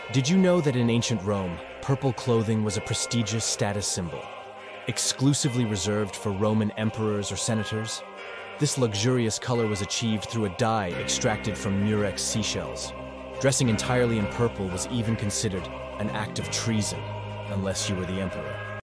Did you know that in ancient Rome, purple clothing was a prestigious status symbol, exclusively reserved for Roman emperors or senators? This luxurious color was achieved through a dye extracted from murex seashells. Dressing entirely in purple was even considered an act of treason, unless you were the emperor.